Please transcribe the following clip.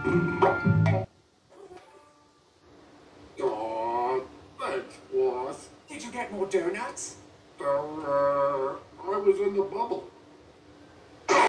Aw, thanks, boss. Did you get more donuts? I was in the bubble.